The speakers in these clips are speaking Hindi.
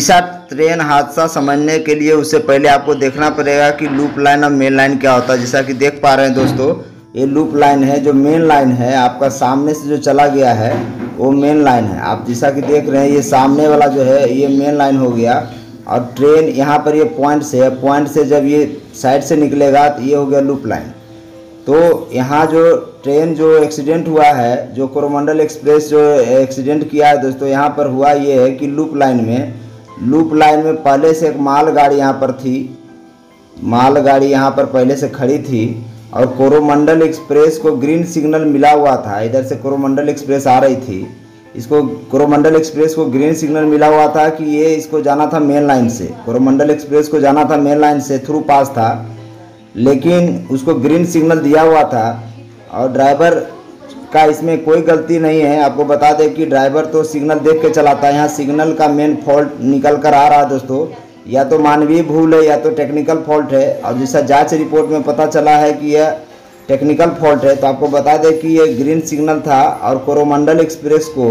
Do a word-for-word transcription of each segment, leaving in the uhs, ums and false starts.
उड़ीसा ट्रेन हादसा समझने के लिए उससे पहले आपको देखना पड़ेगा कि लूप लाइन और मेन लाइन क्या होता है। जैसा कि देख पा रहे हैं दोस्तों, ये लूप लाइन है। जो मेन लाइन है आपका सामने से जो चला गया है वो मेन लाइन है। आप जैसा कि देख रहे हैं ये सामने वाला जो है ये मेन लाइन हो गया, और ट्रेन यहाँ पर ये पॉइंट से है, पॉइंट से जब ये साइड से निकलेगा तो ये हो गया लूप लाइन। तो यहाँ जो ट्रेन जो एक्सीडेंट हुआ है, जो कोरोमंडल एक्सप्रेस जो एक्सीडेंट किया है दोस्तों, यहाँ पर हुआ ये है कि लूप लाइन में लूप लाइन में पहले से एक मालगाड़ी यहाँ पर थी, मालगाड़ी यहाँ पर पहले से खड़ी थी, और कोरोमंडल एक्सप्रेस को ग्रीन सिग्नल मिला हुआ था। इधर से कोरोमंडल एक्सप्रेस आ रही थी, इसको कोरोमंडल एक्सप्रेस को ग्रीन सिग्नल मिला हुआ था कि ये इसको जाना था मेन लाइन से, कोरोमंडल एक्सप्रेस को जाना था मेन लाइन से, थ्रू पास था, लेकिन उसको ग्रीन सिग्नल दिया हुआ था। और ड्राइवर का इसमें कोई गलती नहीं है। आपको बता दें कि ड्राइवर तो सिग्नल देख के चलाता है। यहाँ सिग्नल का मेन फॉल्ट निकल कर आ रहा है दोस्तों, या तो मानवीय भूल है या तो टेक्निकल फॉल्ट है। और जैसा जांच रिपोर्ट में पता चला है कि यह टेक्निकल फॉल्ट है। तो आपको बता दें कि ये ग्रीन सिग्नल था, और कोरोमंडल एक्सप्रेस को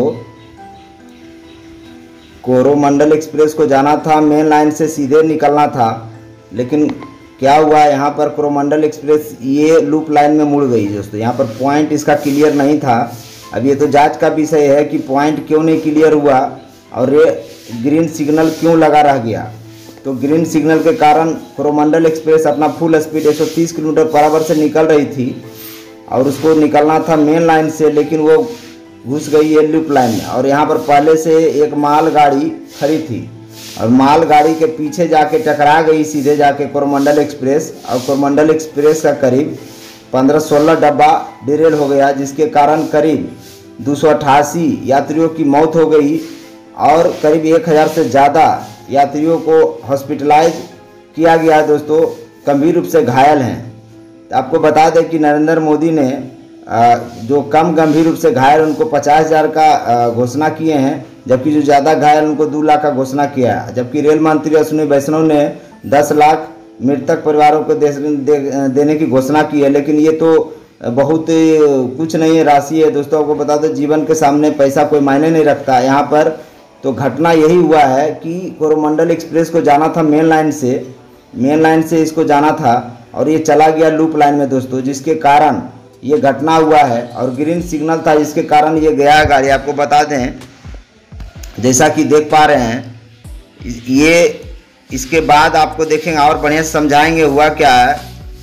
कोरोमंडल एक्सप्रेस को जाना था मेन लाइन से, सीधे निकलना था। लेकिन क्या हुआ, यहाँ पर कोरोमंडल एक्सप्रेस ये लूप लाइन में मुड़ गई दोस्तों। यहाँ पर पॉइंट इसका क्लियर नहीं था। अब ये तो जांच का विषय है कि पॉइंट क्यों नहीं क्लियर हुआ और ये ग्रीन सिग्नल क्यों लगा रह गया। तो ग्रीन सिग्नल के कारण कोरोमंडल एक्सप्रेस अपना फुल स्पीड एक सौ तीस किलोमीटर पर आवर से निकल रही थी, और उसको निकलना था मेन लाइन से, लेकिन वो घुस गई है लूप लाइन में। और यहाँ पर पहले से एक मालगाड़ी खड़ी थी, और मालगाड़ी के पीछे जाके टकरा गई सीधे जाके कोरोमंडल एक्सप्रेस, और कोरोमंडल एक्सप्रेस का करीब पंद्रह सोलह डब्बा डिरेल हो गया, जिसके कारण करीब दो सौ अट्ठासी यात्रियों की मौत हो गई, और करीब एक हज़ार से ज़्यादा यात्रियों को हॉस्पिटलाइज किया गया है दोस्तों, गंभीर रूप से घायल हैं। तो आपको बता दें कि नरेंद्र मोदी ने जो कम गंभीर रूप से घायल उनको पचास हज़ार का घोषणा किए हैं, जबकि जो ज़्यादा घायल उनको दो लाख का घोषणा किया है। जबकि रेल मंत्री अश्विनी वैष्णव ने दस लाख मृतक परिवारों को दे, दे, देने की घोषणा की है। लेकिन ये तो बहुत कुछ नहीं है, राशि है दोस्तों। आपको बता दो जीवन के सामने पैसा कोई मायने नहीं रखता। यहाँ पर तो घटना यही हुआ है कि कोरोमंडल एक्सप्रेस को जाना था मेन लाइन से, मेन लाइन से इसको जाना था, और ये चला गया लूप लाइन में दोस्तों, जिसके कारण ये घटना हुआ है। और ग्रीन सिग्नल था जिसके कारण ये गया गाड़ी। आपको बता दें, जैसा कि देख पा रहे हैं, ये इसके बाद आपको देखेंगे और बढ़िया से समझाएंगे हुआ क्या है।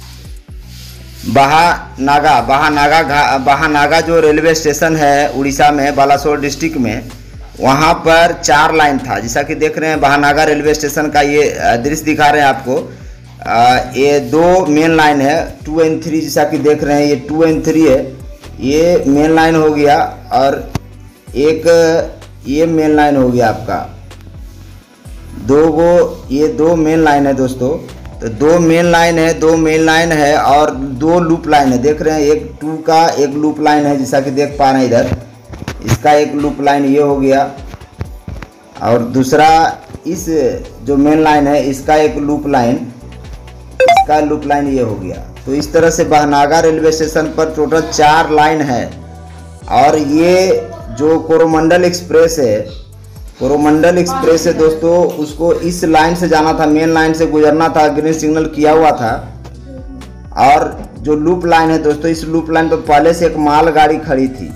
बहानागा बहानागा बहानागा जो रेलवे स्टेशन है उड़ीसा में, बालासोर डिस्ट्रिक्ट में, वहाँ पर चार लाइन था। जैसा कि देख रहे हैं बहानागा रेलवे स्टेशन का ये दृश्य दिखा रहे हैं आपको। आ, ये दो मेन लाइन है, टू एंड थ्री, जैसा कि देख रहे हैं ये टू एंड थ्री है, ये मेन लाइन हो गया, और एक ये मेन लाइन हो गया आपका। दो वो ये दो मेन लाइन है दोस्तों। तो दो मेन लाइन है, दो मेन लाइन है और दो लूप लाइन है। देख रहे हैं एक टू का एक लूप लाइन है, जैसा कि देख पा रहे हैं इधर, इसका एक लूप लाइन ये हो गया, और दूसरा इस जो मेन लाइन है इसका एक लूप लाइन, इसका लूप लाइन ये हो गया। तो इस तरह से बहनागा रेलवे स्टेशन पर टोटल चार लाइन है। और ये जो कोरोमंडल एक्सप्रेस है, कोरोमंडल एक्सप्रेस है दोस्तों, उसको इस लाइन से जाना था, मेन लाइन से गुजरना था, ग्रीन सिग्नल किया हुआ था। और जो लूप लाइन है दोस्तों, इस लूप लाइन पर पहले से एक मालगाड़ी खड़ी थी,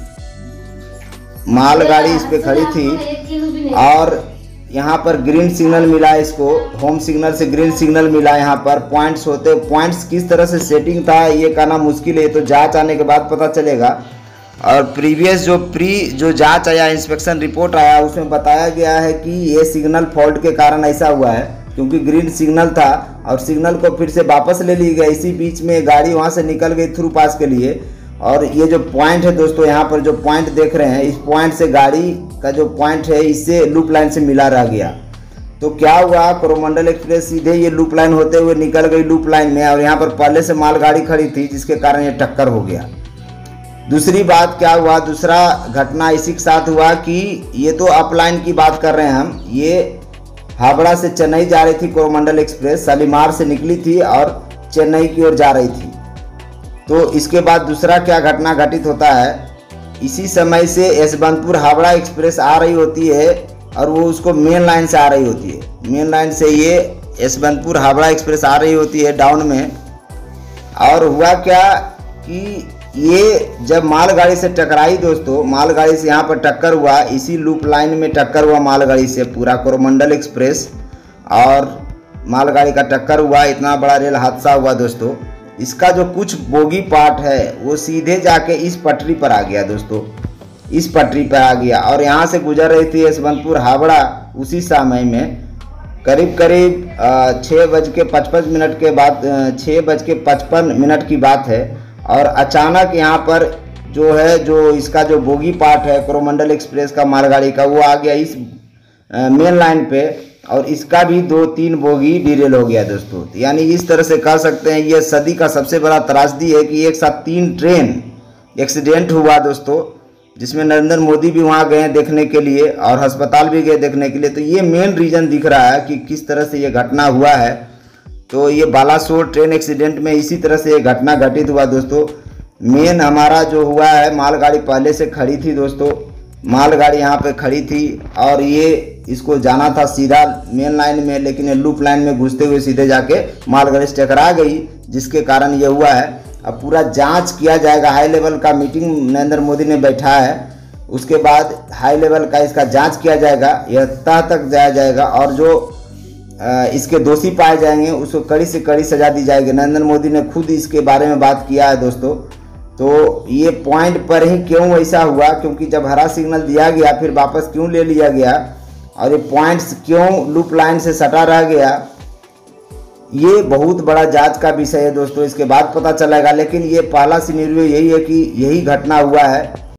मालगाड़ी इस पे खड़ी थी, और यहाँ पर ग्रीन सिग्नल मिला इसको, होम सिग्नल से ग्रीन सिग्नल मिला। यहाँ पर पॉइंट्स होते, पॉइंट्स किस तरह से सेटिंग था ये कहना मुश्किल है, तो जांच आने के बाद पता चलेगा। और प्रीवियस जो प्री जो जांच आया, इंस्पेक्शन रिपोर्ट आया, उसमें बताया गया है कि ये सिग्नल फॉल्ट के कारण ऐसा हुआ है, क्योंकि ग्रीन सिग्नल था और सिग्नल को फिर से वापस ले ली गई। इसी बीच में गाड़ी वहाँ से निकल गई थ्रू पास के लिए। और ये जो पॉइंट है दोस्तों, यहाँ पर जो पॉइंट देख रहे हैं, इस पॉइंट से गाड़ी का जो पॉइंट है इससे लूप लाइन से मिला रह गया। तो क्या हुआ, कोरोमंडल एक्सप्रेस सीधे ये लूप लाइन होते हुए निकल गई लूप लाइन में, और यहाँ पर पहले से मालगाड़ी खड़ी थी, जिसके कारण ये टक्कर हो गया। दूसरी बात क्या हुआ, दूसरा घटना इसी के साथ हुआ कि ये तो अपलाइन की बात कर रहे हैं हम, ये हावड़ा से चेन्नई जा रही थी कोरोमंडल एक्सप्रेस, शालीमार से निकली थी और चेन्नई की ओर जा रही थी। तो इसके बाद दूसरा क्या घटना घटित होता है, इसी समय से यशवंतपुर हावड़ा एक्सप्रेस आ रही होती है और वो उसको मेन लाइन से आ रही होती है। मेन लाइन से ये यशवंतपुर हावड़ा एक्सप्रेस आ रही होती है डाउन में। और हुआ क्या कि ये जब मालगाड़ी से टकराई दोस्तों, मालगाड़ी से यहाँ पर टक्कर हुआ, इसी लूप लाइन में टक्कर हुआ मालगाड़ी से पूरा कोरोमंडल एक्सप्रेस, और मालगाड़ी का टक्कर हुआ, इतना बड़ा रेल हादसा हुआ दोस्तों। इसका जो कुछ बोगी पार्ट है वो सीधे जाके इस पटरी पर आ गया दोस्तों, इस पटरी पर आ गया, और यहाँ से गुजर रही थी यशवंतपुर हावड़ा उसी समय में करीब करीब छः बज के पचपन मिनट के बाद, छः बज के पचपन मिनट की बात है। और अचानक यहाँ पर जो है, जो इसका जो बोगी पार्ट है कोरोमंडल एक्सप्रेस का मालगाड़ी का, वो आ गया इस मेन लाइन पे, और इसका भी दो तीन बोगी डिरेल हो गया दोस्तों। यानी इस तरह से कह सकते हैं ये सदी का सबसे बड़ा त्रासदी है कि एक साथ तीन ट्रेन एक्सीडेंट हुआ दोस्तों, जिसमें नरेंद्र मोदी भी वहाँ गए देखने के लिए और अस्पताल भी गए देखने के लिए। तो ये मेन रीज़न दिख रहा है कि किस तरह से ये घटना हुआ है। तो ये बालासोर ट्रेन एक्सीडेंट में इसी तरह से ये घटना घटित हुआ दोस्तों। मेन हमारा जो हुआ है, मालगाड़ी पहले से खड़ी थी दोस्तों, मालगाड़ी यहाँ पे खड़ी थी और ये इसको जाना था सीधा मेन लाइन में, लेकिन ये लूप लाइन में घुसते हुए सीधे जाके मालगाड़ी से टकरा गई, जिसके कारण ये हुआ है। अब पूरा जांच किया जाएगा, हाई लेवल का मीटिंग नरेंद्र मोदी ने बैठा है, उसके बाद हाई लेवल का इसका जांच किया जाएगा, यह तह तक जाया जाएगा, और जो इसके दोषी पाए जाएंगे उसको कड़ी से कड़ी सजा दी जाएगी। नरेंद्र मोदी ने खुद इसके बारे में बात किया है दोस्तों। तो ये पॉइंट पर ही क्यों ऐसा हुआ, क्योंकि जब हरा सिग्नल दिया गया फिर वापस क्यों ले लिया गया, और ये पॉइंट्स क्यों लूप लाइन से सटा रह गया, ये बहुत बड़ा जांच का विषय है दोस्तों। इसके बाद पता चलेगा, लेकिन ये पहला सिनेरियो यही है कि यही घटना हुआ है।